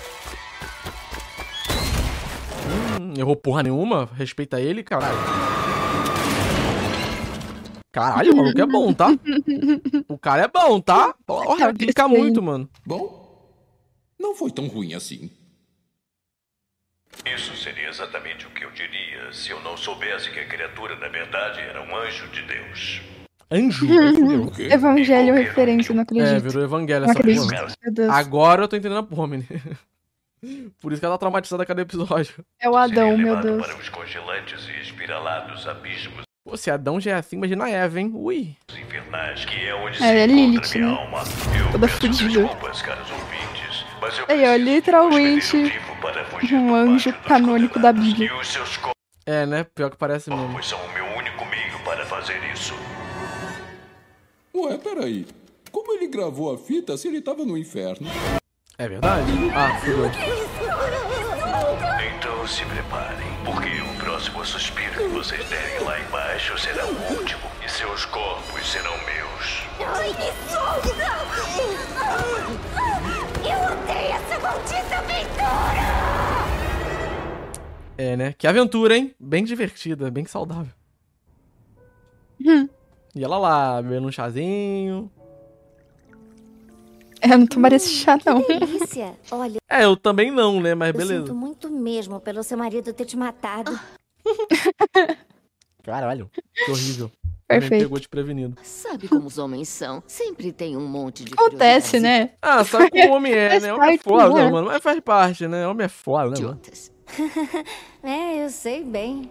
[SPEAKER 1] Hum, errou porra nenhuma? Respeita ele, caralho. Caralho, o maluco é bom, tá? O cara é bom, tá? Porra, clica muito, mano.
[SPEAKER 8] Bom, não foi tão ruim assim.
[SPEAKER 9] Isso seria exatamente o que eu diria se eu não soubesse que a criatura, na verdade, era um anjo de Deus.
[SPEAKER 1] Anjo?
[SPEAKER 8] O quê?
[SPEAKER 2] Evangelho referência, eu não acredito.
[SPEAKER 1] É, virou evangelho
[SPEAKER 2] Não
[SPEAKER 1] essa
[SPEAKER 2] acredito.
[SPEAKER 1] porra.
[SPEAKER 2] Meu Deus.
[SPEAKER 1] Agora eu tô entendendo a Pomni. Por isso que ela tá traumatizada a cada episódio.
[SPEAKER 2] É o Adão,
[SPEAKER 9] Seria
[SPEAKER 2] meu
[SPEAKER 9] levado
[SPEAKER 2] Deus.
[SPEAKER 9] para os congelantes e espiralados abismos
[SPEAKER 1] Pô, se Adão já é assim, imagina a Eva, hein? Ui.
[SPEAKER 9] infernais, que é onde
[SPEAKER 2] É,
[SPEAKER 9] se
[SPEAKER 2] é
[SPEAKER 9] encontra
[SPEAKER 2] Lilith,
[SPEAKER 9] minha
[SPEAKER 2] né?
[SPEAKER 9] alma. Eu
[SPEAKER 2] Toda
[SPEAKER 9] peço
[SPEAKER 2] fudida.
[SPEAKER 9] desculpas, caros ouvintes, mas eu
[SPEAKER 2] Aí, ó,
[SPEAKER 9] preciso
[SPEAKER 2] literalmente
[SPEAKER 9] de um motivo para fugir
[SPEAKER 2] um
[SPEAKER 9] do
[SPEAKER 2] anjo
[SPEAKER 9] pátio dos
[SPEAKER 2] canônico da
[SPEAKER 9] condenados.
[SPEAKER 2] Bíblia.
[SPEAKER 9] E os seus
[SPEAKER 1] É, né? Pior que parece mesmo.
[SPEAKER 9] corpos são o meu único meio para fazer isso.
[SPEAKER 8] Ué, peraí. Como ele gravou a fita se ele tava no inferno?
[SPEAKER 1] É verdade? Ah, fudeu.
[SPEAKER 9] Então se preparem, porque o próximo suspiro que vocês derem lá embaixo será o último, e seus corpos serão meus.
[SPEAKER 7] Ai, me solta! Eu odeio essa maldita aventura!
[SPEAKER 1] É, né? Que aventura, hein? Bem divertida, bem saudável.
[SPEAKER 2] Hum.
[SPEAKER 1] E ela lá, bebendo um chazinho.
[SPEAKER 2] Eu não tomaria esse chá, não.
[SPEAKER 7] Delícia! Olha,
[SPEAKER 1] É, eu também não, né? Mas
[SPEAKER 7] eu
[SPEAKER 1] beleza.
[SPEAKER 7] sinto muito mesmo pelo seu marido ter te matado.
[SPEAKER 1] Caralho, que horrível.
[SPEAKER 2] Perfeito.
[SPEAKER 1] Me pegou desprevenido.
[SPEAKER 10] Sabe como os homens são? Sempre tem um monte de
[SPEAKER 2] Acontece,
[SPEAKER 10] curiosidades
[SPEAKER 2] né?
[SPEAKER 1] Ah, sabe como o homem é,
[SPEAKER 2] Faz
[SPEAKER 1] né? Homem é
[SPEAKER 2] parte,
[SPEAKER 1] foda,
[SPEAKER 2] né?
[SPEAKER 1] mano. Mas faz parte, né? Homem é foda, né, mano?
[SPEAKER 10] idiotas.
[SPEAKER 7] É, eu sei bem.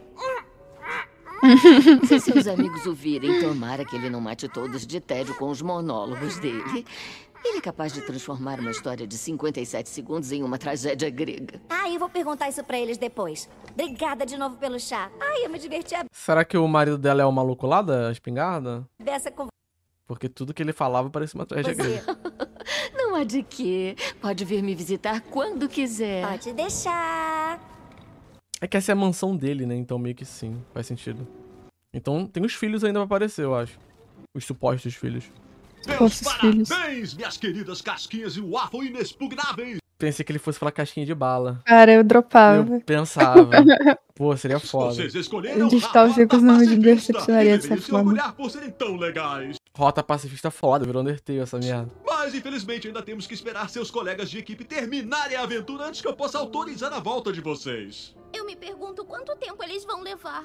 [SPEAKER 10] Se seus amigos o virem, tomara que ele não mate todos de tédio com os monólogos dele. Ele é capaz de transformar uma história de cinquenta e sete segundos em uma tragédia grega.
[SPEAKER 7] Ah, eu vou perguntar isso pra eles depois. Obrigada de novo pelo chá. Ai, eu me diverti a
[SPEAKER 1] Será que o marido dela é o maluco lá da espingarda?
[SPEAKER 7] beça com
[SPEAKER 1] Porque tudo que ele falava parecia uma tragédia
[SPEAKER 7] você.
[SPEAKER 1] grega.
[SPEAKER 10] Não há de quê. Pode vir me visitar quando quiser.
[SPEAKER 7] Pode deixar.
[SPEAKER 1] É que essa é a mansão dele, né? Então meio que sim, faz sentido. Então tem os filhos ainda pra aparecer, eu acho. Os supostos filhos.
[SPEAKER 5] Meus
[SPEAKER 2] Nossos filhos.
[SPEAKER 5] parabéns, minhas queridas casquinhas e waffle inexpugnáveis.
[SPEAKER 1] Pensei que ele fosse falar casquinha de bala.
[SPEAKER 2] Cara, eu dropava.
[SPEAKER 1] Eu pensava. Pô, seria foda.
[SPEAKER 5] Vocês escolheram
[SPEAKER 2] A gente tá
[SPEAKER 5] a
[SPEAKER 2] os ricos
[SPEAKER 5] rota
[SPEAKER 2] não me
[SPEAKER 5] pacifista
[SPEAKER 2] decepcionaria
[SPEAKER 5] e
[SPEAKER 2] dessa
[SPEAKER 5] deveriam se
[SPEAKER 2] forma.
[SPEAKER 5] orgulhar por serem tão legais.
[SPEAKER 1] Rota pacifista foda, virou Undertale essa merda.
[SPEAKER 5] Mas, infelizmente, ainda temos que esperar seus colegas de equipe terminarem a aventura antes que eu possa autorizar a volta de vocês.
[SPEAKER 7] Eu me pergunto quanto tempo eles vão levar.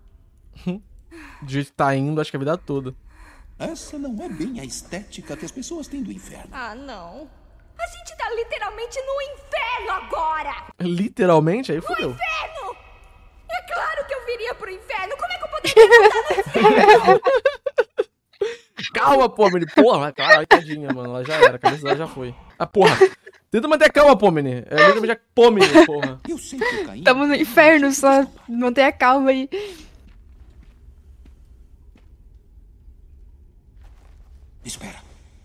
[SPEAKER 1] Do jeito que tá indo, acho que a vida toda.
[SPEAKER 8] Essa não é bem a estética que as pessoas têm do inferno.
[SPEAKER 3] Ah, não. A gente tá literalmente no inferno agora!
[SPEAKER 1] Literalmente, aí fudeu.
[SPEAKER 3] Inferno! É claro que eu viria pro inferno! Como é que eu poderia voltar no inferno?
[SPEAKER 1] Calma, Pomni. Porra, caralho, tadinha, mano. Ela já era, a cabeça dela já foi. Ah, porra. Tenta manter calma, Pomni. É literalmente a Pomni, porra.
[SPEAKER 8] Eu sei que eu caí.
[SPEAKER 2] Tamo no inferno, só mantenha calma aí.
[SPEAKER 8] Espera.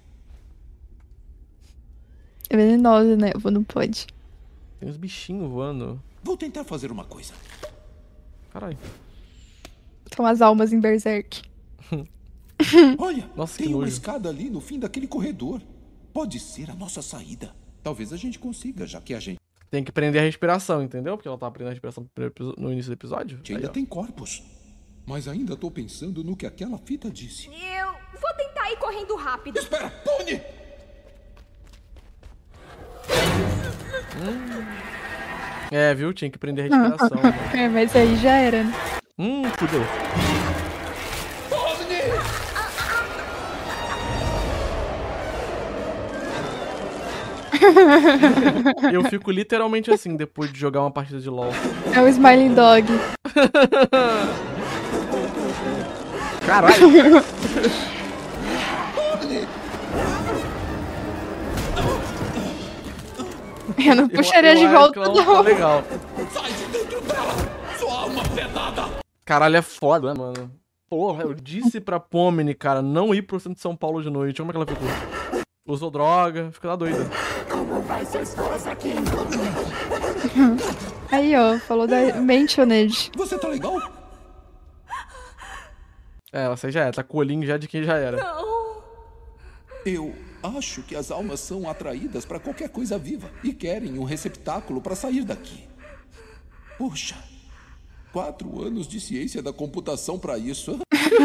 [SPEAKER 2] É venenosa, né? Vou não pode.
[SPEAKER 1] Tem uns bichinhos voando.
[SPEAKER 8] Vou tentar fazer uma coisa.
[SPEAKER 1] Caralho.
[SPEAKER 2] São as almas em Berserk.
[SPEAKER 8] Olha,
[SPEAKER 1] Nossa, que
[SPEAKER 8] tem uma
[SPEAKER 1] nojo.
[SPEAKER 8] escada ali no fim daquele corredor. Pode ser a nossa saída. Talvez a gente consiga, já que a gente
[SPEAKER 1] Tem que prender a respiração, entendeu? Porque ela tava prendendo a respiração no primeiro episo- no início do episódio. Aí,
[SPEAKER 8] ainda
[SPEAKER 1] ó.
[SPEAKER 8] tem corpos. Mas ainda tô pensando no que aquela fita disse.
[SPEAKER 3] Eu vou tentar ir correndo rápido.
[SPEAKER 8] Espera, Pony!
[SPEAKER 1] É, viu? Tinha que prender a respiração. mano.
[SPEAKER 2] É, mas aí já era, né?
[SPEAKER 1] Hum, fudeu. Eu fico literalmente assim depois de jogar uma partida de LoL.
[SPEAKER 2] É o Smiling Dog.
[SPEAKER 1] Caralho!
[SPEAKER 2] Eu não puxaria
[SPEAKER 1] eu
[SPEAKER 2] de
[SPEAKER 1] acho
[SPEAKER 2] volta,
[SPEAKER 1] que ela
[SPEAKER 2] não.
[SPEAKER 1] tá legal.
[SPEAKER 8] Sai de dentro dela! Sua alma penada!
[SPEAKER 1] Caralho, é foda, né, mano? Porra, eu disse pra Pomni, cara, não ir pro centro de São Paulo de noite. Como é que ela ficou? Usou droga, ficou lá doida.
[SPEAKER 2] Aí, ó, falou da Mentioned.
[SPEAKER 8] Você tá legal?
[SPEAKER 1] É, você já é, tá com o olhinho já de quem já era.
[SPEAKER 8] Eu acho que as almas são atraídas pra qualquer coisa viva e querem um receptáculo pra sair daqui. Poxa, quatro anos de ciência da computação pra isso.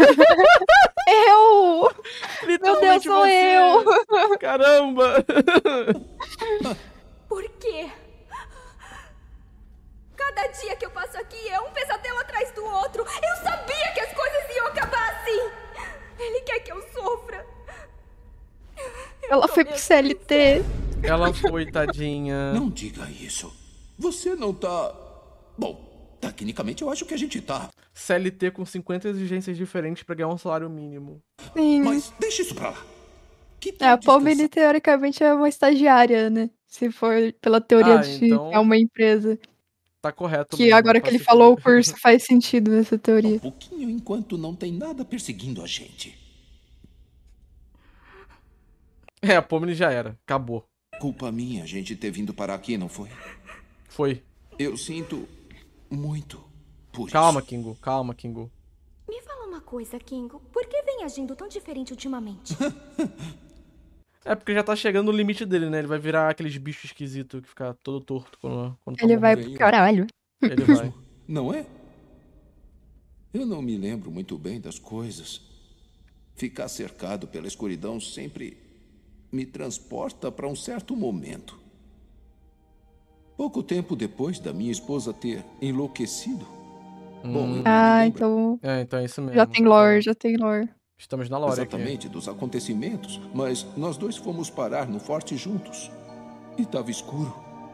[SPEAKER 2] Eu! Meu Deus,
[SPEAKER 1] Literalmente
[SPEAKER 2] sou
[SPEAKER 1] você.
[SPEAKER 2] eu!
[SPEAKER 1] Caramba!
[SPEAKER 3] Por quê? dia que eu passo aqui é um pesadelo atrás do outro. Eu sabia que as coisas iam acabar assim. Ele quer que eu sofra. Eu
[SPEAKER 2] Ela foi pro C L T.
[SPEAKER 1] Ela foi, tadinha.
[SPEAKER 8] Não diga isso. Você não tá... Bom, tecnicamente eu acho que a gente tá.
[SPEAKER 1] C L T com cinquenta exigências diferentes pra ganhar um salário mínimo.
[SPEAKER 2] Sim.
[SPEAKER 8] Mas deixa isso pra lá. Que
[SPEAKER 2] É,
[SPEAKER 8] tal
[SPEAKER 2] a Pomini,
[SPEAKER 8] descansar?
[SPEAKER 2] teoricamente, é uma estagiária, né? Se for pela teoria
[SPEAKER 1] Ah,
[SPEAKER 2] de
[SPEAKER 1] então-
[SPEAKER 2] que é uma empresa.
[SPEAKER 1] Tá correto.
[SPEAKER 2] Que
[SPEAKER 1] mesmo,
[SPEAKER 2] agora que
[SPEAKER 1] faz
[SPEAKER 2] ele
[SPEAKER 1] sentido.
[SPEAKER 2] falou o curso faz sentido nessa teoria.
[SPEAKER 8] Um pouquinho enquanto não tem nada perseguindo a gente.
[SPEAKER 1] É, a Pomini já era. Acabou.
[SPEAKER 8] Culpa minha a gente ter vindo parar aqui, não foi?
[SPEAKER 1] Foi.
[SPEAKER 8] Eu sinto muito por
[SPEAKER 1] Calma,
[SPEAKER 8] isso.
[SPEAKER 1] Kingo. Calma, Kingo.
[SPEAKER 3] Me fala uma coisa, Kingo. Por que vem agindo tão diferente ultimamente?
[SPEAKER 1] É porque já tá chegando no limite dele, né? Ele vai virar aqueles bichos esquisitos que fica todo torto quando, quando
[SPEAKER 2] Ele
[SPEAKER 1] toma
[SPEAKER 2] vai
[SPEAKER 1] um
[SPEAKER 2] pro
[SPEAKER 1] banho.
[SPEAKER 2] caralho.
[SPEAKER 1] Ele vai.
[SPEAKER 8] Não é? Eu não me lembro muito bem das coisas. Ficar cercado pela escuridão sempre me transporta para um certo momento. Pouco tempo depois da minha esposa ter enlouquecido. Bom, eu não me
[SPEAKER 2] Ah,
[SPEAKER 8] lembro
[SPEAKER 2] então
[SPEAKER 1] É, então é isso mesmo.
[SPEAKER 2] já tem lore, já tem lore.
[SPEAKER 1] Estamos na lore aqui.
[SPEAKER 8] exatamente dos acontecimentos, mas nós dois fomos parar no forte juntos. E estava escuro.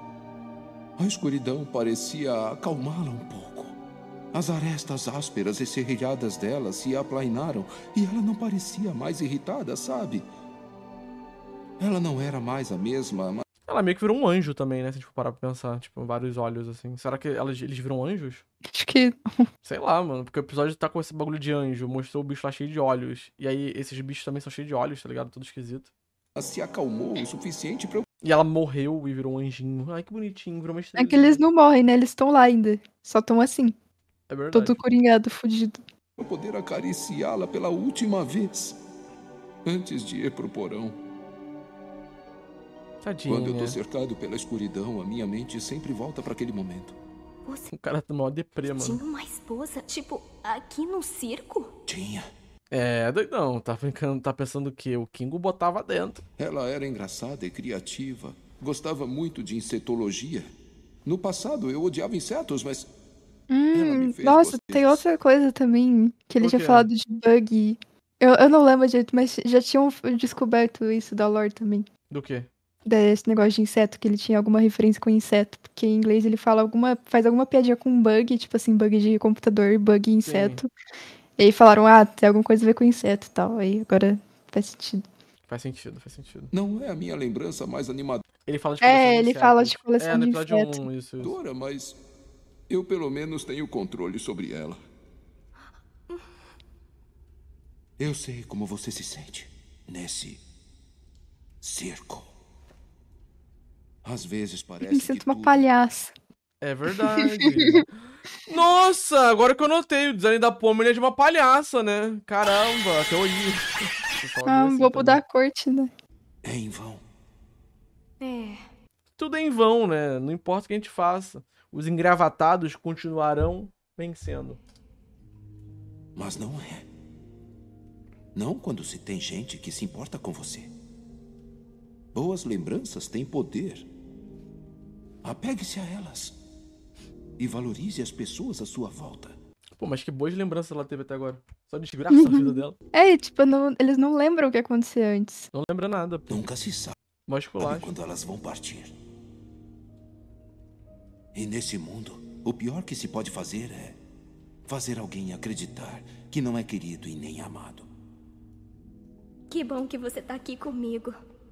[SPEAKER 8] A escuridão parecia acalmá-la um pouco. As arestas ásperas e serrilhadas dela se aplainaram e ela não parecia mais irritada, sabe? Ela não era mais a mesma, mas
[SPEAKER 1] Ela meio que virou um anjo também, né? Se a gente for parar pra pensar. Tipo, vários olhos, assim. Será que elas, eles viram anjos?
[SPEAKER 2] Acho que.
[SPEAKER 1] Sei lá, mano. Porque o episódio tá com esse bagulho de anjo. Mostrou o bicho lá cheio de olhos. E aí, esses bichos também são cheios de olhos, tá ligado? Tudo esquisito.
[SPEAKER 8] se acalmou o suficiente para eu...
[SPEAKER 1] E ela morreu e virou um anjinho. Ai, que bonitinho. Virou uma estrela.
[SPEAKER 2] É que eles não morrem, né? Eles estão lá ainda. Só estão assim.
[SPEAKER 1] É verdade.
[SPEAKER 2] Todo coringado, fudido.
[SPEAKER 8] poder acariciá-la pela última vez. Antes de ir pro porão.
[SPEAKER 1] Tadinha.
[SPEAKER 8] Quando eu tô cercado pela escuridão, a minha mente sempre volta pra aquele momento.
[SPEAKER 3] Você
[SPEAKER 1] O cara tá mó deprê, mano.
[SPEAKER 3] tinha uma esposa, tipo, aqui no circo?
[SPEAKER 8] Tinha.
[SPEAKER 1] É, doidão. Tá brincando, tá pensando que o Kingo botava dentro.
[SPEAKER 8] Ela era engraçada e criativa. Gostava muito de insetologia. No passado eu odiava insetos, mas...
[SPEAKER 2] Hum,
[SPEAKER 8] fez
[SPEAKER 2] nossa,
[SPEAKER 8] gostar
[SPEAKER 2] tem outra coisa também que ele
[SPEAKER 1] O
[SPEAKER 2] tinha
[SPEAKER 1] quê?
[SPEAKER 2] falado de bug. Eu, eu não lembro direito, mas já tinham descoberto isso da lore também.
[SPEAKER 1] Do quê?
[SPEAKER 2] Desse negócio de inseto, que ele tinha alguma referência com inseto. Porque em inglês ele fala alguma. Faz alguma piadinha com bug, tipo assim, bug de computador, bug inseto. E aí falaram, ah, tem alguma coisa a ver com inseto e tal. Aí agora faz sentido.
[SPEAKER 1] Faz sentido, faz sentido.
[SPEAKER 8] Não é a minha lembrança mais animadora,
[SPEAKER 1] Ele fala de
[SPEAKER 2] É,
[SPEAKER 1] coleção de
[SPEAKER 2] ele
[SPEAKER 1] insetos.
[SPEAKER 2] fala de coleção
[SPEAKER 1] É, no
[SPEAKER 2] de
[SPEAKER 1] episódio
[SPEAKER 2] inseto.
[SPEAKER 1] um, isso, isso.
[SPEAKER 8] mas eu pelo menos tenho controle sobre ela. Eu sei como você se sente nesse circo. Às vezes parece
[SPEAKER 2] Me
[SPEAKER 8] que
[SPEAKER 2] sinto uma
[SPEAKER 8] tudo...
[SPEAKER 2] palhaça.
[SPEAKER 1] É verdade. Nossa, agora que eu notei, o design da Pomini é de uma palhaça, né? Caramba, até eu ia.
[SPEAKER 2] Ah, vou mudar a corte, né?
[SPEAKER 8] É em vão.
[SPEAKER 3] É.
[SPEAKER 1] Tudo é em vão, né? Não importa o que a gente faça. Os engravatados continuarão vencendo.
[SPEAKER 8] Mas não é. Não quando se tem gente que se importa com você. Boas lembranças têm poder. Apegue-se a elas. E valorize as pessoas à sua volta.
[SPEAKER 1] Pô, mas que boas lembranças ela teve até agora. Só desgraça a vida dela.
[SPEAKER 2] É, tipo, não- eles não lembram o que aconteceu antes.
[SPEAKER 1] Não lembra nada. Pô.
[SPEAKER 8] Nunca se sabe
[SPEAKER 1] Mó esculacho.
[SPEAKER 8] quando elas vão partir. E nesse mundo, o pior que se pode fazer é fazer alguém acreditar que não é querido e nem amado.
[SPEAKER 3] Que bom que você tá aqui comigo.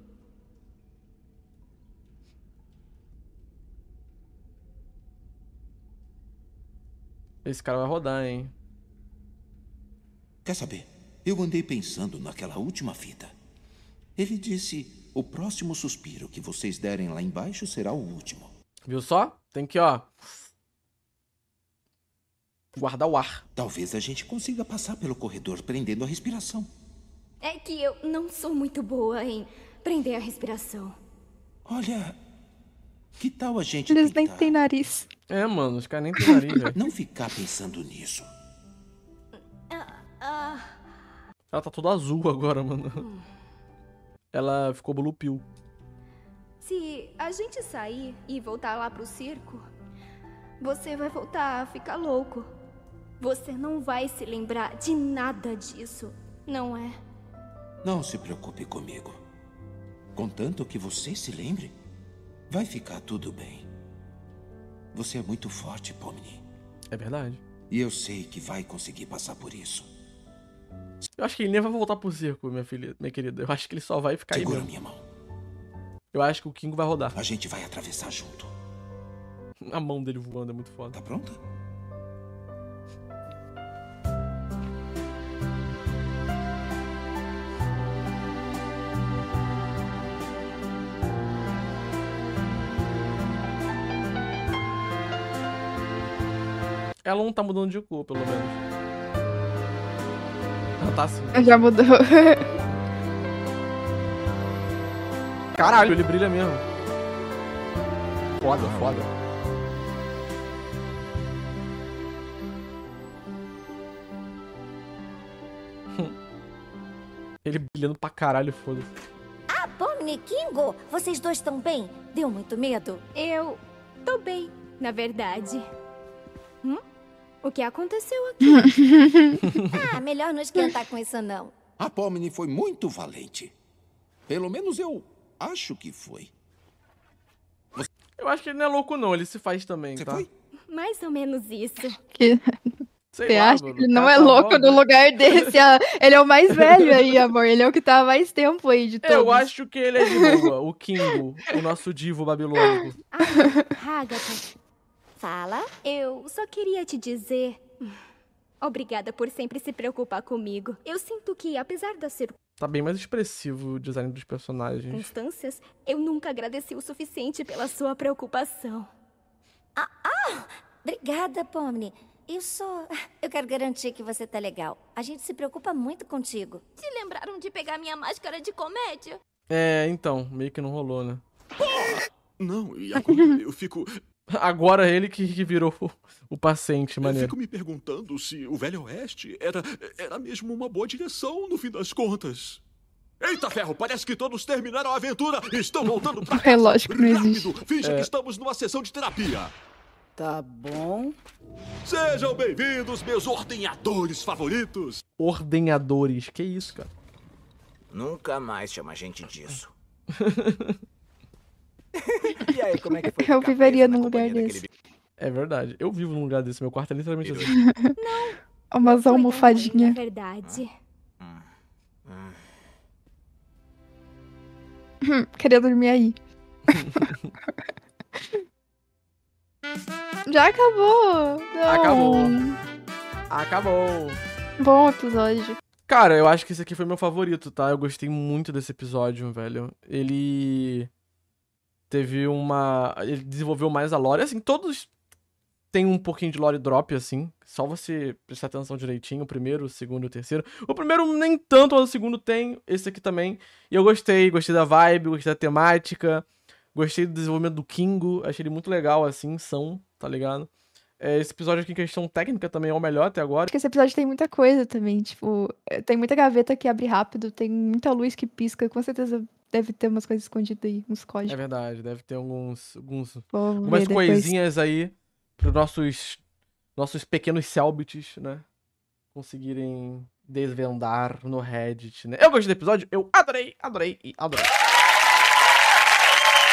[SPEAKER 1] Esse cara vai rodar, hein?
[SPEAKER 8] Quer saber? Eu andei pensando naquela última fita. Ele disse: o próximo suspiro que vocês derem lá embaixo será o último.
[SPEAKER 1] Viu só? Tem que, ó... guardar o ar.
[SPEAKER 8] Talvez a gente consiga passar pelo corredor prendendo a respiração.
[SPEAKER 3] É que eu não sou muito boa em prender a respiração.
[SPEAKER 8] Olha, que tal a gente
[SPEAKER 2] Eles nem
[SPEAKER 8] tentar
[SPEAKER 2] têm nariz.
[SPEAKER 1] É, mano, os caras nem têm nariz, velho.
[SPEAKER 8] não ficar pensando nisso?
[SPEAKER 3] Ah,
[SPEAKER 1] Ela tá toda azul agora, mano. Ela ficou blue pill.
[SPEAKER 3] se a gente sair e voltar lá pro circo, você vai voltar a ficar louco. Você não vai se lembrar de nada disso, não é?
[SPEAKER 8] Não se preocupe comigo. Contanto que você se lembre, vai ficar tudo bem. Você é muito forte, Pomni.
[SPEAKER 1] É verdade.
[SPEAKER 8] E eu sei que vai conseguir passar por isso.
[SPEAKER 1] Eu acho que ele nem vai voltar pro circo, minha filha, minha querida. Eu acho que ele só vai ficar
[SPEAKER 8] Segura
[SPEAKER 1] aí mesmo.
[SPEAKER 8] minha mão.
[SPEAKER 1] Eu acho que o Kingo vai rodar.
[SPEAKER 8] A gente vai atravessar junto.
[SPEAKER 1] A mão dele voando é muito foda.
[SPEAKER 8] Tá pronta?
[SPEAKER 1] Ela não tá mudando de cor, pelo menos. Ela tá assim.
[SPEAKER 2] Já mudou.
[SPEAKER 1] Caralho, ele brilha mesmo. Foda, foda. Ele brilhando pra caralho, foda-se.
[SPEAKER 7] Ah, Pomni, Kingo, vocês dois estão bem? Deu muito medo?
[SPEAKER 3] Eu tô bem, na verdade. Hum? O que aconteceu aqui?
[SPEAKER 7] Ah, melhor não esquentar com isso, não.
[SPEAKER 8] A Pomni foi muito valente. Pelo menos eu acho que foi.
[SPEAKER 1] Você... Eu acho que ele não é louco, não. Ele se faz também,
[SPEAKER 8] Você
[SPEAKER 1] tá?
[SPEAKER 8] foi?
[SPEAKER 3] Mais ou menos isso.
[SPEAKER 2] Que...
[SPEAKER 1] Sei
[SPEAKER 2] Você
[SPEAKER 1] lá,
[SPEAKER 2] acha
[SPEAKER 1] mano,
[SPEAKER 2] que ele
[SPEAKER 1] o
[SPEAKER 2] não
[SPEAKER 1] cara
[SPEAKER 2] é
[SPEAKER 1] tá
[SPEAKER 2] louco
[SPEAKER 1] bom,
[SPEAKER 2] no
[SPEAKER 1] né?
[SPEAKER 2] lugar desse? Ah, ele é o mais velho aí, amor. Ele é o que tá há mais tempo aí de todos.
[SPEAKER 1] Eu acho que ele é de boa. O Kingo, o nosso divo babilônico.
[SPEAKER 3] Ah, Agatha,
[SPEAKER 7] Fala.
[SPEAKER 3] eu só queria te dizer... Obrigada por sempre se preocupar comigo. Eu sinto que, apesar das
[SPEAKER 1] Tá bem mais expressivo o design dos personagens.
[SPEAKER 3] circunstâncias, eu nunca agradeci o suficiente pela sua preocupação.
[SPEAKER 7] Ah, ah, obrigada, Pomni. Eu só... Eu quero garantir que você tá legal. A gente se preocupa muito contigo.
[SPEAKER 3] Se lembraram de pegar minha máscara de comédia?
[SPEAKER 1] É, então, meio que não rolou, né?
[SPEAKER 5] Não, e agora eu fico...
[SPEAKER 1] Agora ele que, que virou o, o paciente,
[SPEAKER 5] Eu
[SPEAKER 1] maneiro.
[SPEAKER 5] fico me perguntando se o Velho Oeste era, era mesmo uma boa direção, no fim das contas. Eita ferro, parece que todos terminaram a aventura e estão voltando pra casa.
[SPEAKER 2] É lógico que não existe.
[SPEAKER 5] Rápido, finja
[SPEAKER 1] É.
[SPEAKER 5] que estamos numa sessão de terapia.
[SPEAKER 6] Tá bom.
[SPEAKER 5] Sejam bem-vindos, meus ordenhadores favoritos.
[SPEAKER 1] Ordenhadores, que isso, cara?
[SPEAKER 4] Nunca mais chama a gente disso. E aí, como é que foi?
[SPEAKER 2] Eu
[SPEAKER 4] ficar
[SPEAKER 2] viveria
[SPEAKER 4] preso na
[SPEAKER 2] num lugar
[SPEAKER 4] companhia
[SPEAKER 2] desse.
[SPEAKER 4] daquele
[SPEAKER 1] É verdade. Eu vivo num lugar desse. Meu quarto é literalmente assim.
[SPEAKER 2] Umas
[SPEAKER 3] Foi tão ruim,
[SPEAKER 2] almofadinhas.
[SPEAKER 3] na verdade.
[SPEAKER 2] Queria dormir aí. Já acabou. Não.
[SPEAKER 1] Acabou. Acabou.
[SPEAKER 2] Bom episódio.
[SPEAKER 1] Cara, eu acho que esse aqui foi meu favorito, tá? Eu gostei muito desse episódio, velho. Ele teve uma... Ele desenvolveu mais a lore. Assim, todos têm um pouquinho de lore drop, assim. Só você prestar atenção direitinho. O primeiro, o segundo e o terceiro. O primeiro nem tanto, mas o segundo tem. Esse aqui também. E eu gostei. Gostei da vibe, gostei da temática. Gostei do desenvolvimento do Kingo. Achei ele muito legal, assim, são, tá ligado? É, esse episódio aqui em questão técnica também é o melhor até agora.
[SPEAKER 2] Acho que esse episódio tem muita coisa também. Tipo, é, tem muita gaveta que abre rápido, tem muita luz que pisca. Com certeza deve ter umas coisas escondidas aí, uns
[SPEAKER 1] É
[SPEAKER 2] códigos.
[SPEAKER 1] verdade, deve ter alguns, alguns
[SPEAKER 2] Vou ver
[SPEAKER 1] algumas
[SPEAKER 2] depois.
[SPEAKER 1] coisinhas aí pros nossos, nossos pequenos célbites, né? Conseguirem desvendar no Reddit, né? Eu gostei do episódio, eu adorei, adorei e adorei.